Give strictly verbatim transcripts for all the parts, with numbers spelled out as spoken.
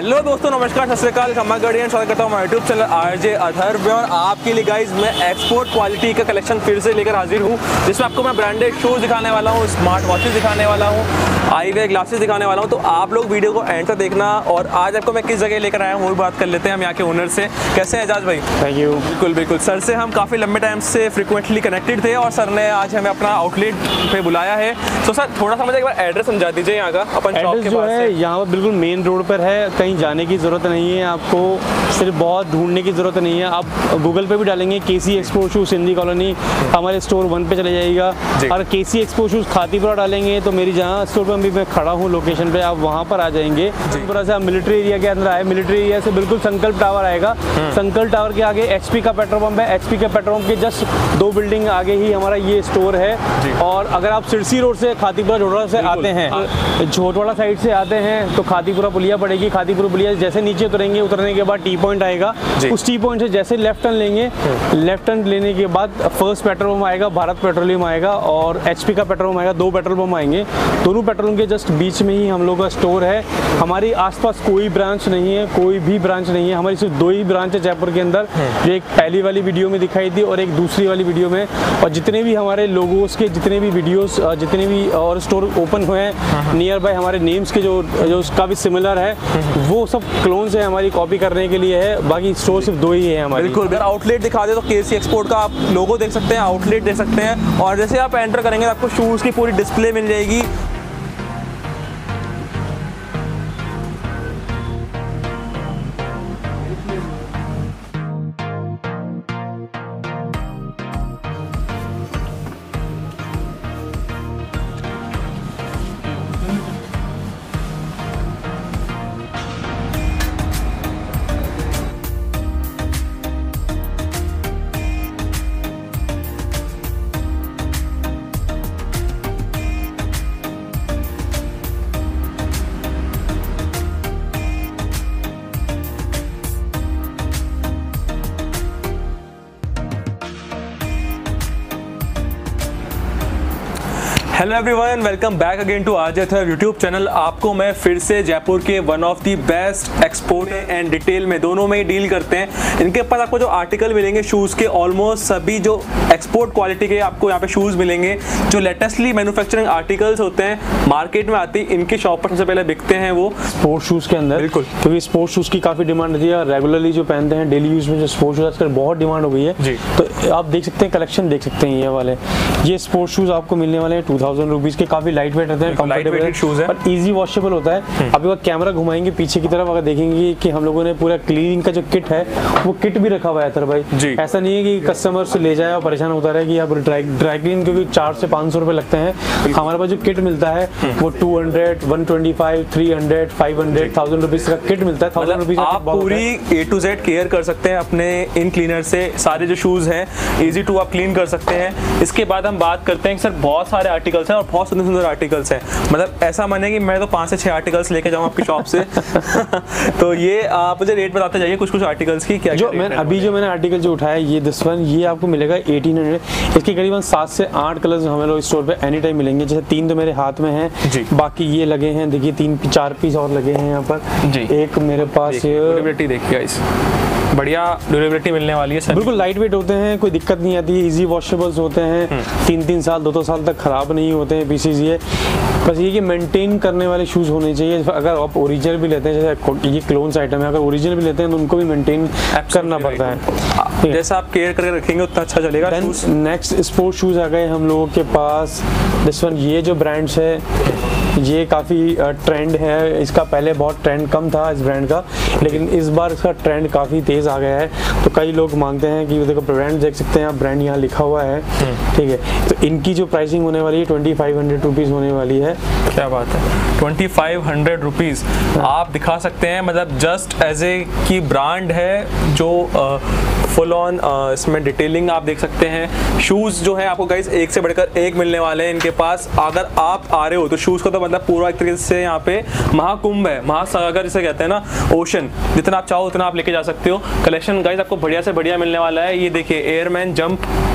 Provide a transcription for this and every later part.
Hello दोस्तों, नमस्कार, सत श्री अकाल, खम्मा गार्डियन। स्वागत करता हूँ हमारे यूट्यूब चैनल आरजे अथर्व में। और आपके लिए गाइज मैं एक्सपोर्ट क्वालिटी का कलेक्शन फिर से लेकर हाजिर हूँ, जिसमें आपको मैं ब्रांडेड शूज़ दिखाने वाला हूँ, स्मार्ट वॉचेस दिखाने वाला हूँ, आई वे ग्लासेस दिखाने वाला हूँ। तो आप लोग वीडियो को एंड तक देखना। और आज आपको मैं किस जगह लेकर आया हूँ वो भी बात कर लेते हैं हम यहाँ के ओनर से। कैसे हैं एजाज भाई? Thank you. बिल्कुल बिल्कुल, सर से हम काफ़ी लंबे टाइम से फ्रिक्वेंटली कनेक्टेड थे और सर ने आज हमें अपना आउटलेट पे बुलाया है। तो सर थोड़ा सा मुझे एक बार एड्रेस समझा दीजिए यहाँ का, अपन शॉप के जो पास है यहाँ पर बिल्कुल मेन रोड पर है, कहीं जाने की ज़रूरत नहीं है, आपको सिर्फ बहुत ढूंढने की ज़रूरत नहीं है। आप गूगल पे भी डालेंगे KC export shoes Sindhi colony, हमारे स्टोर वन पे चले जाएगा। और केसी एक्सपोर्ट शूज़ खातीपुरा डालेंगे तो मेरी जहाँ स्टोर पर अभी मैं खड़ा हूँ लोकेशन पे, आप वहाँ पर आ जाएंगे। थोड़ा सा मिलिट्री एरिया के अंदर आए, मिलिट्री एरिया से बिल्कुल संकल्प टावर आएगा। संकल्प टावर के आगे एचपी का पेट्रोल पंप है, एचपी के पेट्रोल पंप के जस्ट दो बिल्डिंग आगे ही हमारा ये स्टोर है। और अगर आप सिरसी रोड से खातीपुरा झोटवाड़ा से आते हैं, झोटवाड़ा साइड से आते हैं तो खातीपुरा पुलिया पड़ेगी। खातीपुरा पुलिया जैसे नीचे उतरेंगे, उतरने के बाद टी पॉइंट आएगा, उस टी पॉइंट से जैसे लेफ्ट टर्न लेंगे, लेफ्ट टर्न लेने के बाद फर्स्ट पेट्रोल पंप आएगा, भारत पेट्रोलियम आएगा और एचपी का पेट्रोल पंप आएगा। दो पेट्रोल पंप आएंगे, दोनों पेट्रोल पंप के जस्ट बीच में ही हम लोग का स्टोर है। हमारी आसपास कोई ब्रांच नहीं है, कोई भी ब्रांच नहीं है, हमारी सिर्फ दो ही ब्रांच है जयपुर के अंदर, जो एक पहली वाली वीडियो में दिखाई थी और एक दूसरी वाली वीडियो में। और जितने भी हमारे लोगोस के जितने भी वीडियोस, जितने भी और स्टोर ओपन हुए हैं नियर बाय हमारे नेम्स के, जो जो उसका भी सिमिलर है, वो सब क्लोन्स है, हमारी कॉपी करने के लिए है। बाकी स्टोर सिर्फ दो ही है हमारे। बिल्कुल, अगर आउटलेट दिखा दे तो केसी एक्सपोर्ट का आप लोगो देख सकते हैं, आउटलेट देख सकते हैं। और जैसे आप एंटर करेंगे आपको शूज़ की पूरी डिस्प्ले मिल जाएगी। Hello everyone, welcome back again to RJ Atharv YouTube channel. आपको मैं फिर से जयपुर के one of the best export and detail में दोनों में ही डील करते हैं। इनके पास आपको जो आर्टिकल मिलेंगे शूज़ के, ऑलमोस्ट सभी जो एक्सपोर्ट क्वालिटी के आपको यहाँ पे शूज़ मिलेंगे। जो लेटेस्टली मैन्युफैक्चरिंग आर्टिकल्स होते हैं मार्केट में आती है, इनके शॉप पर सबसे पहले बिकते हैं वो स्पोर्ट शूज़ के अंदर। बिल्कुल, क्योंकि स्पोर्ट शूज़ की काफ़ी डिमांड रहती है, रेगुलरली जो पहनते हैं डेली यूज़ में जो स्पोर्ट शूज़ आजकल बहुत डिमांड हो गई है जी। तो आप देख सकते हैं, कलेक्शन देख सकते हैं। ये वाले ये स्पोर्ट शूज़ आपको मिलने वाले हैं टू थाउजेंड रुपीज़ के, काफी लाइट वेट रहते हैं, कंफर्टेबल शूज है और इजी वॉशेबल होता है। आप एक कैमरा घुमाएंगे पीछे की तरफ, अगर देखेंगे कि हम लोगों ने पूरा क्लीनिंग का जो किट है वो किट भी रखा हुआ है सर भाई जी। ऐसा नहीं है कि कस्टमर से ले जाए और परेशान होता रहे कि आप ड्राई ड्राई क्लीन, क्योंकि चार से पाँच सौ रुपए लगते हैं। हमारे पास जो किट मिलता है वो two hundred, one twenty five, three hundred, five hundred, thousand rupees का किट मिलता है। थाउजेंड रुपीज आप पूरी ए टू जेड केयर कर सकते हैं अपने इन क्लीनर से। सारे जो शूज हैं इजी टू आप क्लीन कर सकते हैं। इसके बाद हम बात करते हैं सर, बहुत सारे आर्टिकल्स हैं और बहुत सुंदर सुंदर आर्टिकल्स हैं। मतलब ऐसा माने कि मैं तो पाँच से छह आर्टिकल्स लेके जाऊँ आपकी शॉप से। तो ये आप मुझे रेट बताते जाइए कुछ कुछ आर्टिकल्स की। क्या जो मैंने अभी जो मैंने आर्टिकल जो उठाया ये दिस वन, ये आपको मिलेगा एटीन हंड्रेड। इसके करीबन सात से आठ कलर्स हमें लोग स्टोर पे एनी टाइम मिलेंगे। जैसे तीन तो मेरे हाथ में हैं, बाकी ये लगे हैं, देखिए तीन चार पीस और लगे हैं यहाँ पर जी। एक मेरे पास ड्यूरेबिलिटी देखिए गाइस, बढ़िया ड्यूरेबिलिटी मिलने वाली है। बिल्कुल लाइट वेट होते हैं, कोई दिक्कत नहीं आती है, इजी वॉशेबल्स होते हैं, तीन तीन साल दो दो साल तक खराब नहीं होते हैं पीसीज। ये बस ये कि मेंटेन करने वाले शूज़ होने चाहिए। अगर आप ओरिजिनल भी लेते हैं, जैसे ये क्लोन्स आइटम है, अगर ओरिजिनल भी लेते हैं तो उनको भी मेंटेन करना पड़ता है। जैसा आप केयर करके रखेंगे उतना अच्छा चलेगा। नेक्स्ट स्पोर्ट शूज़ आ गए हम लोगों के पास। दिस वन, ये जो ब्रांड्स है ये काफ़ी ट्रेंड है। इसका पहले बहुत ट्रेंड कम था इस ब्रांड का, लेकिन इस बार इसका ट्रेंड काफ़ी तेज़ आ गया है। तो कई लोग मांगते हैं कि देखो ब्रांड देख सकते हैं आप, ब्रांड यहाँ लिखा हुआ है, ठीक है। तो इनकी जो प्राइसिंग होने वाली है ट्वेंटी फाइव हंड्रेड रुपीज़ होने वाली है। क्या बात है, ट्वेंटी फाइव हंड्रेड रुपीज़ आप दिखा सकते हैं। मतलब जस्ट एज ए की ब्रांड है जो फुल ऑन इसमें डिटेलिंग आप देख सकते हैं। शूज़ जो है आपको गाइस एक से बढ़कर एक मिलने वाले हैं इनके पास। अगर आप आ रहे हो तो शूज़ को तो मतलब पूरा एक तरीके से यहाँ पे महाकुंभ है, महासागर जिसे कहते हैं ना, ओशन, जितना आप चाहो उतना आप लेके जा सकते हो। कलेक्शन गाइस आपको बढ़िया से बढ़िया मिलने वाला है। ये देखिए एयरमैन जंप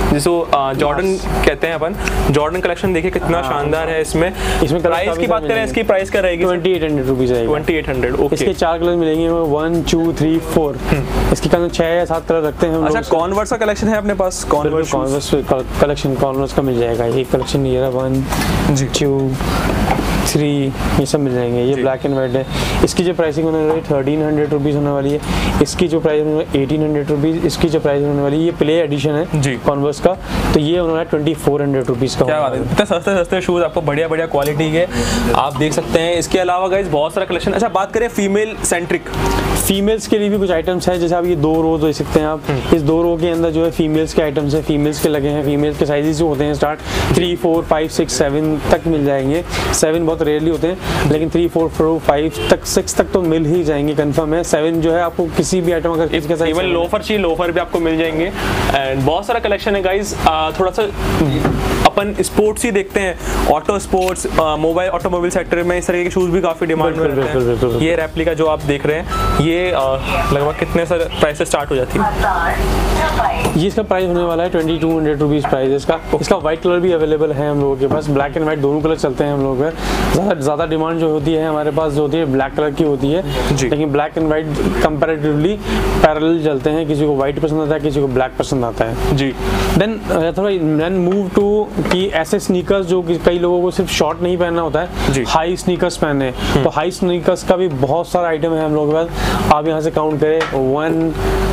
जिसको जॉर्डन कहते हैं अपन, जॉर्डन कलेक्शन देखिए कितना शानदार है इसमें। इसमें प्राइस की बात करें, इसकी प्राइस क्या रहेगी? ट्वेंटी एट हंड्रेड रुपीज आएगी। Twenty eight hundred okay. इसके चार कलर मिलेंगे, वन टू थ्री फोर। इसके कलर छह या सात कलर रखते हैं। अच्छा, कॉन्वर्स का कलेक्शन है अपने पास? कॉन्वर्स कॉन्वर्स कलेक्शन कॉन्वर्स का मिल जाएगा। ये कलेक्शन ये रहा, वन टू थ्री, ये सब मिल जाएंगे। ये ब्लैक एंड वाइट है। इसकी जो प्राइसिंग होने वाली है थर्टीन हंड्रेड रुपीज़ होने वाली है। इसकी जो प्राइस होने वाली है एटीन हंड्रेड रुपीज़। इसकी जो प्राइस होने वाली है, ये प्ले एडिशन है जी कॉन्वर्स का, तो ये होने वाला है ट्वेंटी फोर हंड्रेड रुपीज़ का। क्या बात है, इतने सस्ते सस्ते शूज़ आपको बढ़िया बढ़िया क्वालिटी के आप देख सकते हैं। इसके अलावा गाइस बहुत सारा कलेक्शन। अच्छा, बात करें फीमेल सेंट्रिक, फीमेल्स के लिए भी कुछ आइटम्स हैं। जैसे आप ये दो रो देख सकते हैं आप, इस दो रो के अंदर जो है फीमेल्स के आइटम्स हैं, फीमेल्स के लगे हैं। फीमेल्स के साइजेस जो होते हैं start three four five six seven तक मिल जाएंगे। सेवन बहुत रेयरली होते हैं, लेकिन थ्री फोर फोर फाइव तक सिक्स तक तो मिल ही जाएंगे कंफर्म है। सेवन जो है आपको किसी भी आइटम अगर इसके साथ इवन लोफर चाहिए, लोफर भी आपको मिल जाएंगे। एंड बहुत सारा कलेक्शन है गाइस। थोड़ा सा अपन स्पोर्ट्स ही देखते हैं, auto sports, mobile automobile sector में इस तरह के शूज़ भी काफ़ी डिमांड में रहते हैं। ये रेप्लिका जो आप देख रहे हैं, ये लगभग कितने सर प्राइस से स्टार्ट हो जाती है? ये इसका प्राइस होने वाला है twenty two hundred rupees price इसका। इसका व्हाइट कलर भी अवेलेबल है हम लोगों के पास, ब्लैक एंड व्हाइट दोनों कलर चलते हैं हम लोगों के। ज़्यादा ज़्यादा डिमांड जो होती है हमारे पास जो होती है ब्लैक कलर की होती है, लेकिन black and white comparatively parallel चलते हैं। किसी को व्हाइट पसंद आता है, किसी को ब्लैक पसंद आता है जी। देन थोड़ा देन मूव टू कि ऐसे स्नीकर्स जो कई लोगों को सिर्फ शॉर्ट नहीं पहनना होता है, हाई स्नीकर्स पहनने, तो हाई स्नीकर्स का भी बहुत सारा आइटम है हम लोगों के पास। आप यहाँ से काउंट करें, वन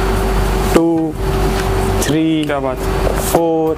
टू थ्री, क्या बात, फोर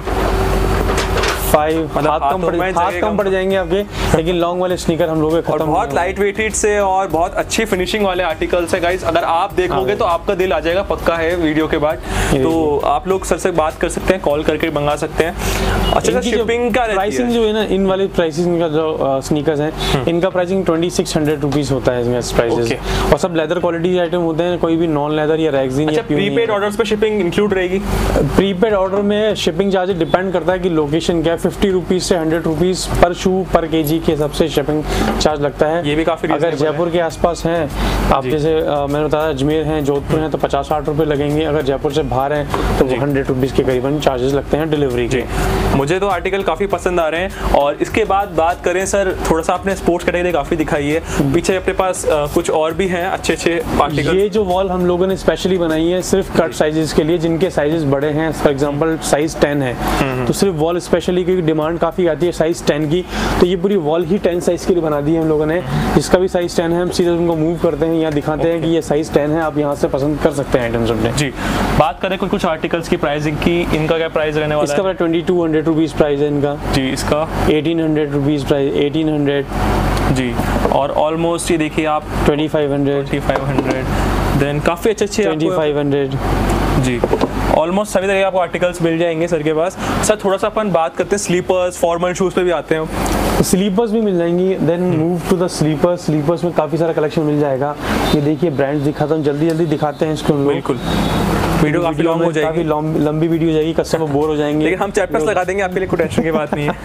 फाइव, हाथ कम पड़ हाथ कम पड़ जाएंगे आपके, लेकिन लॉन्ग वाले स्नीकर हम लोग के खत्म। बहुत लाइट वेटेड से और बहुत अच्छी फिनिशिंग वाले आर्टिकल्स है गाइस। अगर आप देखोगे तो आपका दिल आ जाएगा पक्का है वीडियो के बाद। तो आप लोग सर से बात कर सकते हैं, कॉल करके मंगा सकते हैं। अच्छा, शिपिंग का प्राइसिंग जो है ना, इन वाले प्राइसिंग का जो स्नीकर्स हैं, इनका pricing twenty six hundred rupees होता है इसमें प्राइसेस। और सब लेदर क्वालिटी आइटम होते हैं, कोई भी नॉन लेदर या रेक्सिन या प्रीपेड ऑर्डर्स पे शिपिंग इंक्लूड रहेगी? प्रीपेड ऑर्डर में शिपिंग चार्ज डिपेंड करता है कि लोकेशन क्या है। फिफ्टी रुपीज से हंड्रेड रुपीज पर शू पर केजी के हिसाब से शिपिंग चार्ज लगता है। ये भी काफी अगर जयपुर के आसपास हैं आप, जैसे आ, मैंने बताया अजमेर हैं, जोधपुर हैं, तो पचास साठ रुपए लगेंगे। अगर जयपुर से बाहर हैं तो वो हंड्रेड रुपीज के करीबन चार्जेस लगते हैं डिलीवरी के। मुझे तो आर्टिकल काफी पसंद आ रहे हैं। और इसके बाद बात करें सर, थोड़ा सा आपने स्पोर्ट्स कैटेगरी काफी दिखाई है, पीछे अपने पास आ, कुछ और भी हैं अच्छे अच्छे आर्टिकल। ये जो वॉल हम लोगों ने स्पेशली बनाई है सिर्फ कट साइजेस के लिए, जिनके साइजेस बड़े हैं, फॉर एग्जांपल साइज टेन है तो सिर्फ वॉल स्पेशली, क्योंकि डिमांड काफी आती है साइज टेन की, तो ये पूरी वॉल ही टेन साइज के लिए बना दी है हम लोगों ने। जिसका भी साइज टेन है हम सीधे उनको मूव करते हैं, यहाँ दिखाते okay. हैं कि ये साइज टेन है, आप यहाँ से पसंद कर सकते हैं आइटम्स अपने। जी, बात करें कुछ कुछ आर्टिकल्स की प्राइसिंग की, इनका क्या प्राइस रहने वाला है? इसका twenty two hundred rupees price है इनका जी। इसका eighteen hundred rupees price, eighteen hundred जी। और ऑलमोस्ट ये देखिए आप twenty five hundred, twenty five hundred, then काफी अच्छे अच्छे ट्वेंटी फाइव हंड्रेड जी। ऑलमोस्ट सभी तरह के आपको आर्टिकल्स मिल जाएंगे सर के पास। सर थोड़ा सा अपन बात करते हैं स्लीपर्स, फॉर्मल शूज पे भी आते हैं। स्लीपर्स भी मिल जाएंगी। Then move to the slippers. Slippers में काफ़ी सारा कलेक्शन मिल जाएगा। ये देखिए ब्रांड्स दिखाता हूँ, जल्दी जल्दी दिखाते हैं इसको। बिल्कुल, वीडियो काफी लॉन्ग हो जाएगी, काफी लंबी वीडियो हो जाएगी, कस्टमर बोर हो जाएंगे, लेकिन हम चैप्टर्स लगा देंगे आपके लिए, कोई टेंशन की बात नहीं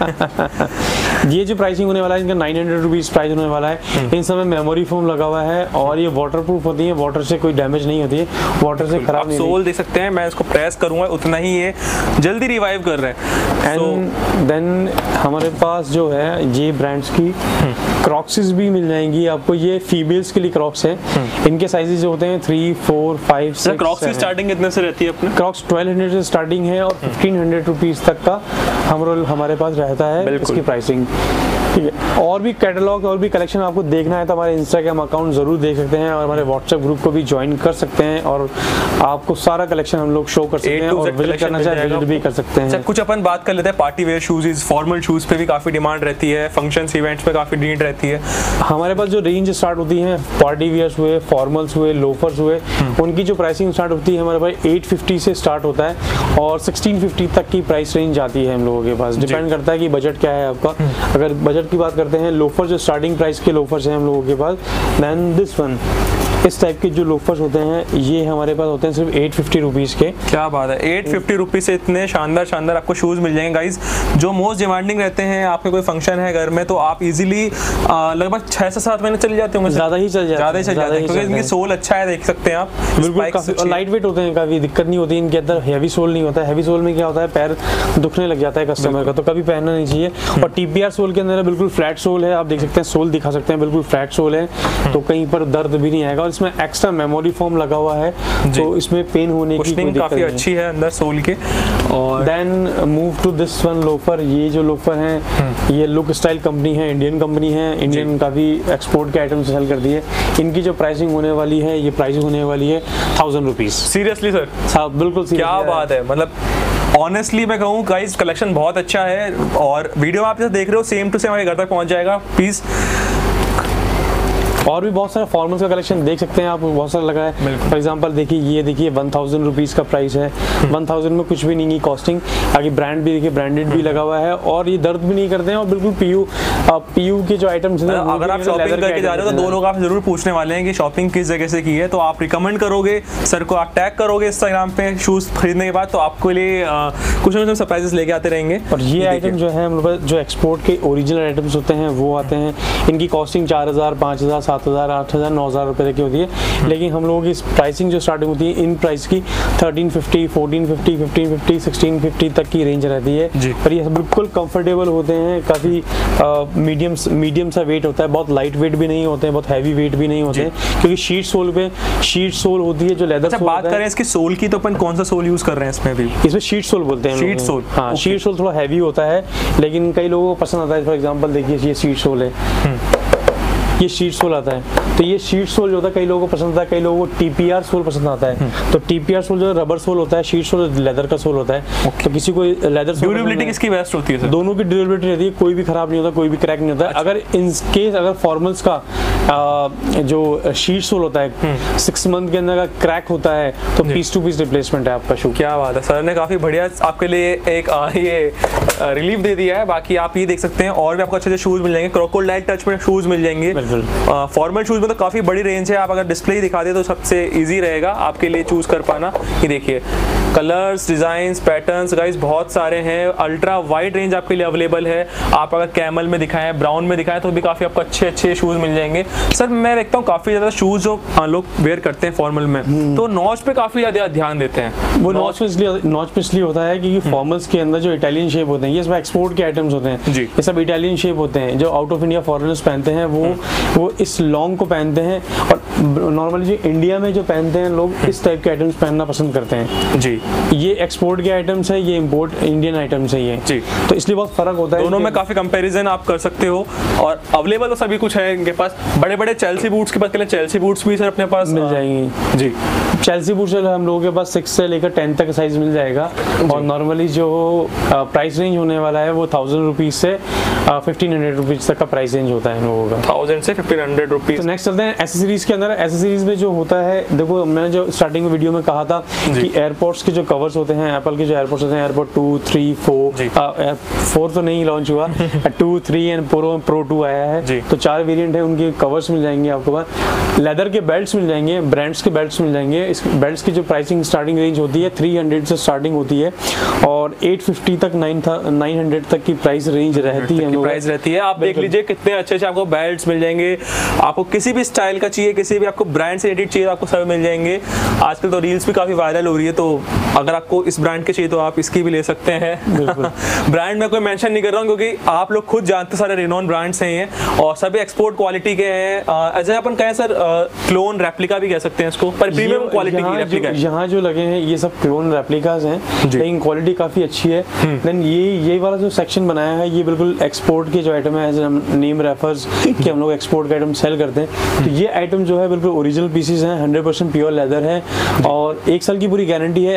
है। ये जो प्राइसिंग होने वाला है इनका नाइन हंड्रेड रुपीज प्राइस होने वाला है। इन सब में मेमोरी फोम लगा हुआ है और ये वाटर प्रूफ होती है, वाटर से कोई डैमेज नहीं होती है, वाटर से खराब नहीं। सोल देख सकते हैं, मैं इसको प्रेस करूंगा उतना ही ये जल्दी रिवाइव कर रहे हैं। एंड देन हमारे पास जो है ये ब्रांड्स की क्रॉक्सेस भी मिल जाएंगी आपको। ये फीमेल्स के लिए क्रॉक्स हैं, इनके साइजेस जो होते हैं three four five six. Crocs की स्टार्टिंग कितने से रहती है अपने? क्रॉक्स ट्वेल्व हंड्रेड से स्टार्टिंग है और फिफ्टीन हंड्रेड रुपीज तक का हम हमारे पास रहता है इसकी प्राइसिंग। ठीक है, और भी कैटलॉग और भी कलेक्शन आपको देखना है तो हमारे इंस्टाग्राम अकाउंट जरूर देख सकते हैं और हमारे व्हाट्सएप ग्रुप को भी ज्वाइन कर सकते हैं और आपको सारा कलेक्शन हम लोग शो कर सकते हैं और विजिट करना चाहे विजिट भी कर सकते हैं। कुछ अपन बात कर लेते हैं party wear shoes, formal shoes पे भी काफी डिमांड रहती है, फंक्शंस इवेंट्स पे काफी नीड रहती है। हमारे पास जो रेंज स्टार्ट होती है, पार्टी वेयर्स हुए, फॉर्मल्स हुए, लोफर्स हुए, उनकी जो प्राइसिंग स्टार्ट होती है हमारे पास एट फिफ्टी से स्टार्ट होता है और सिक्सटीन फिफ्टी तक की प्राइस रेंज आती है हम लोगों के पास। डिपेंड करता है कि बजट क्या है आपका। अगर बजट की बात करते हैं, लोफर जो स्टार्टिंग प्राइस के लोफर्स हैं हम लोगों के पास, देन दिस वन इस टाइप के जो लोफर्स होते हैं ये हमारे पास होते हैं सिर्फ एट फिफ्टी रुपीज़ के। क्या बात है, एट फिफ्टी रुपीज़ से इतने शानदार शानदार आपको शूज़ मिल जाएंगे गाइज, जो मोस्ट डिमांडिंग रहते हैं। आपके कोई फंक्शन है घर में तो आप इजीली लगभग छः से सात महीने चले जाते होंगे, ज़्यादा ही चल जाते ज़्यादा ही चल जाते हैं, क्योंकि इनकी सोल अच्छा है, देख सकते हैं आप, बिल्कुल लाइट वेट होते हैं, काफ़ी दिक्कत नहीं होती इनके अंदर। हैवी सोल नहीं होता है, हैवी सोल में क्या होता है पैर दुखने लग जाता है कस्टमर का, तो कभी पहनना नहीं चाहिए। और टीपीआर सोल के अंदर बिल्कुल फ्लैट सोल है, आप देख सकते हैं, सोल दिखा सकते हैं, बिल्कुल फ्लैट सोल है, तो कहीं पर दर्द भी नहीं आएगा। और इसमें एक्स्ट्रा मेमोरी फोम लगा हुआ है, तो इसमें पेन होने की कोई दिक्कत काफी अच्छी है अंदर सोल के। और then move to this one loafer, ये जो लोफर हैं ये लुक स्टाइल कंपनी है, इंडियन कंपनी है, इंडियन काफ़ी एक्सपोर्ट के आइटम सेल कर दिए। इनकी जो प्राइसिंग होने वाली है, ये प्राइसिंग होने वाली है थाउजेंड रुपीज़। Seriously sir? साहब बिल्कुल, क्या बात है, मतलब ऑनेस्टली मैं कहूँ गाइस कलेक्शन बहुत अच्छा है, और वीडियो आप जैसे देख रहे हो सेम टू सेम हमारे घर तक पहुँच जाएगा प्लीज़। और भी बहुत सारा फॉर्मल्स का कलेक्शन देख सकते हैं आप, बहुत सारा लगा है। फॉर एग्जांपल देखिए, ये देखिए वन थाउजेंड रुपीज़ का प्राइस है, वन थाउजेंड में कुछ भी नहीं की कॉस्टिंग। आगे ब्रांड भी देखिए, ब्रांडेड भी लगा हुआ है, और ये दर्द भी नहीं करते हैं, और बिल्कुल पीयू पीयू के जो आइटम्स हैं, अगर आप शॉपिंग करके जा रहे हो तो दो लोग आप जरूर पूछने वाले हैं कि शॉपिंग किस जगह से की है, तो आप रिकमेंड करोगे सर को, आप टैग करोगे इंस्टाग्राम पे शूज़ खरीदने के बाद, तो आपके लिए कुछ ना कुछ सरप्राइजेस लेके आते रहेंगे। और ये आइटम जो है मतलब जो एक्सपोर्ट के ओरिजिनल आइटम्स होते हैं वो आते हैं, इनकी कॉस्टिंग चार हज़ार पाँच हज़ार सात हज़ार आठ हज़ार नौ हज़ार रुपये तक की होती है, लेकिन हम लोगों की प्राइसिंग जो स्टार्टिंग होती है इन प्राइस की thirteen fifty, fourteen fifty, fifteen fifty, sixteen fifty तक की रेंज रहती है। और ये बिल्कुल कंफर्टेबल होते हैं, काफ़ी मीडियम मीडियम सा वेट होता है, बहुत लाइट वेट भी नहीं होते हैं, बहुत हैवी वेट भी नहीं होते हैं, क्योंकि शीट सोल पे शीट सोल होती है जो लेदर। अच्छा, बात करें इसकी सोल की, तो अपन कौन सा सोल यूज़ कर रहे हैं इसमें भी? इसमें शीट सोल बोलते हैं, शीट सोल। हाँ, शीट सोल थोड़ा हैवी होता है, लेकिन कई लोगों को पसंद आता है। फॉर एग्जांपल देखिए, ये शीट सोल है, ये शीट सोल आता है, तो ये शीट सोल जो होता है कई लोगों को पसंद आता है, कई लोगों को टीपीआर सोल पसंद आता है। तो टीपीआर सोल जो रबर सोल होता है, शीट सोल लेदर का सोल होता है। तो किसी को लेदर सोल, ड्यूरेबिलिटी किसकी बेस्ट होती है सर? दोनों की ड्यूरेबिलिटी रहती है, कोई भी खराब नहीं होता, कोई भी क्रैक नहीं होता है। अगर इन केस अगर फॉर्मल्स का आ, जो शीट सोल होता है सिक्स मंथ के अंदर का क्रैक होता है, तो पीस टू पीस रिप्लेसमेंट है आपका शू। क्या बात है, सर ने काफ़ी बढ़िया आपके लिए एक आ, ये रिलीफ दे दिया है। बाकी आप ये देख सकते हैं और भी आपको अच्छे अच्छे शूज़ मिल जाएंगे, क्रोकोडाइल टच में शूज़ मिल जाएंगे। फॉर्मल शूज़ में तो काफ़ी बड़ी रेंज है, आप अगर डिस्प्ले दिखा दे तो सबसे ईजी रहेगा आपके लिए चूज़ कर पाना। ये देखिए कलर्स, डिज़ाइंस, पैटर्न्स गाइस बहुत सारे हैं, अल्ट्रा वाइड रेंज आपके लिए अवेलेबल है। आप अगर कैमल में दिखाएं, ब्राउन में दिखाएं, तो भी काफ़ी आपको अच्छे अच्छे शूज़ मिल जाएंगे। सर मैं देखता हूँ काफ़ी ज़्यादा शूज़ जो लोग वेयर करते हैं फॉर्मल में, तो नॉच पे काफ़ी ज़्यादा ध्यान देते हैं। वो नॉच पे इसलिए नॉच पे इसलिए होता है क्योंकि फॉर्मल्स के अंदर जो इटालियन शेप होते हैं, ये सब एक्सपोर्ट के आइटम्स होते हैं जी, ये सब इटालियन शेप होते हैं। जो आउट ऑफ इंडिया फॉरेनर्स पहनते हैं वो वो इस लॉन्ग को पहनते हैं, और नॉर्मली जो इंडिया में जो पहनते हैं लोग इस टाइप के आइटम्स पहनना पसंद करते हैं जी। ये एक्सपोर्ट के आइटम्स है, ये इंपोर्ट इंडियन आइटम्स है ये जी, तो इसलिए बहुत फर्क होता है। दोनों में काफी कंपैरिजन आप कर सकते हो, और अवेलेबल तो सभी कुछ है इनके पास। बड़े बड़े चेल्सी बूट्स की बात करें, चेल्सी बूट्स भी सर अपने पास मिल जाएंगी जी। चेल्सी बूट्स हम लोगों के पास सिक्स से लेकर टेन तक साइज मिल जाएगा, और नॉर्मली जो प्राइस रेंज होने वाला है वो थाउजेंड रुपीज से फिफ्टीन हंड्रेड रुपीज तक का प्राइस रेंज होता है इन लोगों का, थाउजेंड से फिफ्टीन हंड्रेड रुपीज। तो नेक्स्ट चलते हैं एसेसरीज के अंदर। एसेसरीज में जो होता है, देखो मैंने जो स्टार्टिंग में वीडियो में कहा था कि एयरपोर्ट्स के जो कवर्स होते हैं, एप्पल के जो एयरपोर्ट्स होते हैं, AirPods two three four four तो नहीं लॉन्च हुआ, two three and pro pro two आया है, तो चार वेरिएंट है, उनके कवर्स मिल जाएंगे आपको पास। लेदर के बेल्ट्स मिल जाएंगे, ब्रांड्स के बेल्ट्स मिल जाएंगे। इस बेल्ट्स की जो प्राइसिंग स्टार्टिंग रेंज होती है थ्री हंड्रेड से स्टार्टिंग होती है, और एट फिफ्टी तक नाइन नाइन हंड्रेड तक की प्राइस रेंज रहती है प्राइस रहती है। आप देख लीजिए कितने अच्छे अच्छे आपको बेल्ट्स मिल जाएंगे, आपको किसी भी स्टाइल का चाहिए, किसी भी आपको ब्रांड से एडिट चाहिए, आपको सब मिल जाएंगे। आजकल तो रील्स भी काफी वायरल हो रही है, तो अगर आपको इस ब्रांड के चाहिए तो आप इसकी भी ले सकते हैं। ब्रांड में कोई मेंशन नहीं कर रहा हूँ क्योंकि आप लोग खुद जानते सारे रिनोन ब्रांड्स हैं ये, और सभी एक्सपोर्ट क्वालिटी के हैं। ऐसे अपन कहें सर क्लोन रेप्लिका भी कह सकते हैं इसको, पर प्रीमियम क्वालिटी की रेप्लिका है। यहाँ जो लगे हैं ये सब क्लोन रेप्लिकास हैं, लेकिन क्वालिटी काफी अच्छी है। देन ये ये वाला जो सेक्शन बनाया है ये बिल्कुल एक्सपोर्ट के जो आइटम है, नेम रेफर्स कि हम लोग एक्सपोर्ट के आइटम सेल करते हैं, तो ये आइटम जो है बिल्कुल ओरिजिनल पीसेस हैं, हंड्रेड परसेंट प्योर लेदर है, और एक साल की पूरी गारंटी है।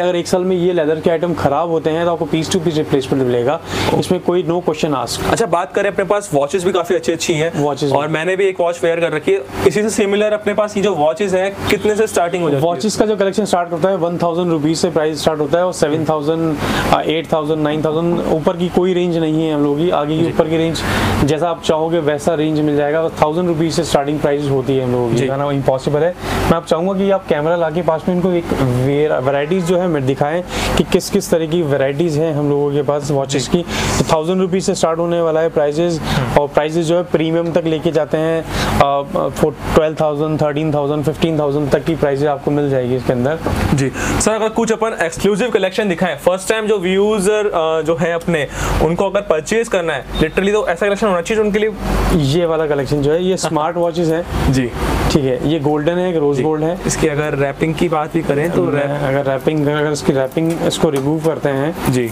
अगर एक साल में ये लेदर के आइटम खराब होते हैं तो आपको पीस टू पीस रिप्लेसमेंट मिलेगा, इसमें कोई नो क्वेश्चन आस्क। अच्छा, बात करें अपने पास वॉचेस भी काफी अच्छी अच्छी हैं, वॉचेस और मैंने भी एक वॉच वेयर कर रखी है, इसी से सिमिलर अपने पास ये जो वॉचेस हैं कितने से स्टार्टिंग हो जाती है? वॉचेस का जो कलेक्शन स्टार्ट करता है वन थाउजेंड रुपीज से प्राइस स्टार्ट होता है, और seven thousand, eight thousand, nine thousand ऊपर की कोई रेंज नहीं है हम लोगों की। आगे की ऊपर की रेंज जैसा आप चाहोगे वैसा रेंज मिल जाएगा। थाउजेंड रुपीज से स्टार्टिंग प्राइस होती है हम लोगों की, ना इम्पॉसिबल है। मैं आप चाहूँगा कि आप कैमरा लाके पास में इनको एक वैरायटीज जो है दिखाएं कि किस किस तरह की वैरायटीज हैं हम लोगों के पास वॉचेस की। तो थाउजेंड रुपीज से स्टार्ट होने वाला है प्राइजेज, और प्राइजेज जो है प्रीमियम तक लेके जाते हैं, twelve thousand, thirteen thousand, fifteen thousand तक की प्राइजेज आपको मिल जाएगी इसके अंदर। जी सर, अगर कुछ अपन एक्सक्लूसिव कलेक्शन दिखाएं, फर्स्ट टाइम जो व्यूअर जो है अपने उनको अगर परचेज करना है लिटरली, तो ऐसा कलेक्शन होना चाहिए उनके लिए। ये वाला कलेक्शन जो है ये स्मार्ट वॉचेस है जी, ठीक है। ये गोल्डन है, रोज गोल्ड है। इसकी अगर रैपिंग की बात भी करें तो रैप, अगर रैपिंग अगर इसकी रैपिंग इसको रिमूव करते हैं जी,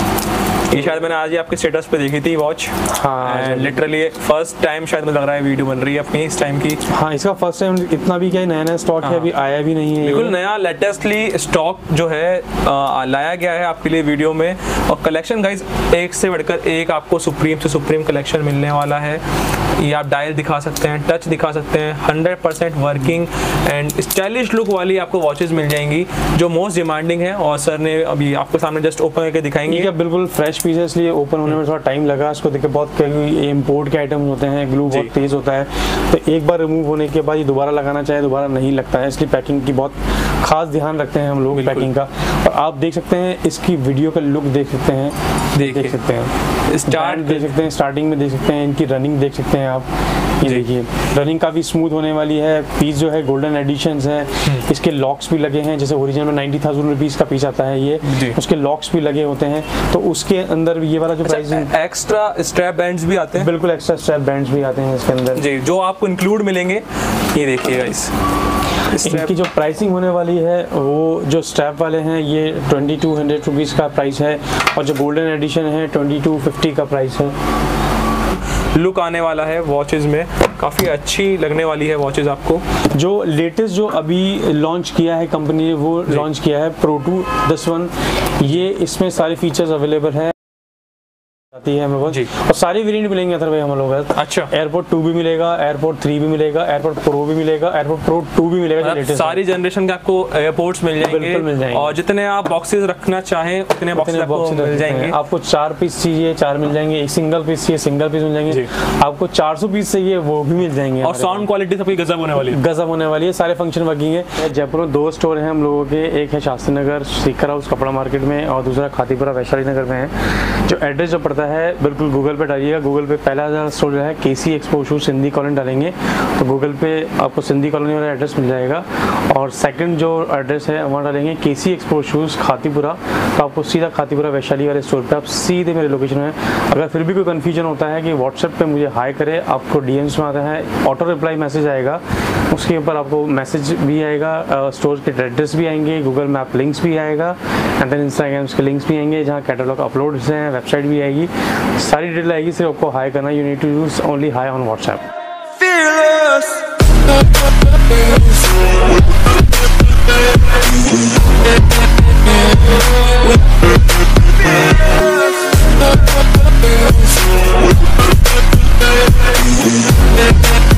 ये शायद मैंने आज ही आपके स्टेटस पे देखी थी वॉच। हाँ, लिटरली फर्स्ट टाइम शायद मुझे लग रहा है वीडियो बन रही है अपनी इस टाइम की। हाँ, इसका फर्स्ट टाइम इतना भी क्या है, नया नया स्टॉक है, अभी आया भी नहीं है, बिल्कुल नया लेटेस्टली स्टॉक जो है आ, लाया गया है आपके लिए वीडियो में। और कलेक्शन गाइस एक से बढ़कर एक आपको सुप्रीम से सुप्रीम कलेक्शन मिलने वाला है। ये आप डायल दिखा सकते हैं, टच दिखा सकते हैं, hundred percent working and stylish look वाली आपको वॉचेस मिल जाएंगी जो मोस्ट डिमांडिंग है। और सर ने अभी आपके सामने जस्ट ओपन करके दिखाएंगे। ये बिल्कुल फ्रेश पीस है, इसलिए ओपन होने में थोड़ा टाइम लगा इसको देख के। बहुत इम्पोर्ट के आइटम्स होते हैं, ग्लू बहुत तेज होता है, तो एक बार रिमूव होने के बाद ये दोबारा लगाना चाहे दोबारा नहीं लगता है, इसलिए पैकिंग की बहुत खास ध्यान रखते हैं हम लोग पैकिंग का। और आप देख सकते हैं इसकी वीडियो का लुक देख सकते हैं, देख, देख सकते हैं स्टार्ट देख सकते हैं, स्टार्टिंग में देख सकते हैं, इनकी रनिंग देख सकते हैं आप। ये देखिए रनिंग काफ़ी स्मूथ होने वाली है। पीस जो है गोल्डन एडिशंस है, इसके लॉक्स भी लगे हैं, जैसे ओरिजिनल में नाइन्टी थाउजेंड रुपीज़ का पीस आता है ये, उसके लॉक्स भी लगे होते हैं। तो उसके अंदर ये वाला जो प्राइस है, एक्स्ट्रा स्ट्रैप बैंड्स भी आते हैं, बिल्कुल एक्स्ट्रा स्ट्रैप बैंड्स भी आते हैं इसके अंदर जी, जो आपको इंक्लूड मिलेंगे। ये देखिए गाइस, इनकी जो प्राइसिंग होने वाली है वो जो स्ट्रैप वाले हैं ये ट्वेंटी टू हंड्रेड रुपीज़ का प्राइस है, और जो गोल्डन एडिशन है ट्वेंटी टू फिफ्टी का प्राइस है। लुक आने वाला है वॉचेस में, काफ़ी अच्छी लगने वाली है वॉचेस आपको। जो लेटेस्ट जो अभी लॉन्च किया है कंपनी ने वो लॉन्च किया है प्रो टू दस वन। ये इसमें सारे फीचर्स अवेलेबल है आती है हम लोग जी, और सारी वेरिएंट मिलेंगे अथर भाई हम लोग। अच्छा, एयरपोर्ट टू भी मिलेगा, एयरपोर्ट थ्री भी मिलेगा, एयरपोर्ट प्रो भी मिलेगा, एयरपोर्ट प्रो टू भी मिलेगा। मतलब सारी जनरेशन के आपको एयरपोर्ट्स मिल जाएंगे, मिल जाएंगे, और जितने आप बॉक्सेस रखना चाहें उतने बॉक्सेस आपको मिल जाएंगे। आपको चार पीस चाहिए चार मिल जाएंगे, एक सिंगल पीस चाहिए सिंगल पीस मिल जाएंगे, आपको चार सौ पीस चाहिए वो भी मिल जाएंगे। और साउंड क्वालिटी सबकी गजब होने वाली है, गजब होने वाली है, सारे फंक्शन वर्किंग है। जयपुर में दो स्टोर हैं हम लोगों के, एक है शास्त्री नगर सीकर हाउस कपड़ा मार्केट में, और दूसरा खातीपुरा वैशाली नगर में है। जो एड्रेस जो पड़ता है बिल्कुल गूगल पे डालिएगा, गूगल पे पहला स्टोर जो है KC expo shoe Sindhi colony डालेंगे तो गूगल पे आपको सिंधी कॉलोनी वाला एड्रेस मिल जाएगा। और सेकंड जो एड्रेस है वहाँ डालेंगे केसी एक्सपो शूज़ खातीपुरा, तो आपको सीधा खातीपुरा वैशाली वाले स्टोर पे आप सीधे मेरे लोकेशन में। अगर फिर भी कोई कन्फ्यूजन होता है कि व्हाट्सएप पे मुझे हाई करे, आपको डीएम्स में आता है ऑटो रिप्लाई मैसेज आएगा, उसके ऊपर आपको मैसेज भी आएगा, स्टोर के एड्रेस भी आएंगे, गूगल मैप लिंक्स भी आएगा, एंड देन इंस्टाग्राम के लिंक्स भी आएंगे जहाँ कैटलॉग अपलोड्स हैं, वेबसाइट भी आएगी, सारी डिटेल आएगी। सिर्फ आपको हाई करना, you need to use only hi on WhatsApp. Fearless.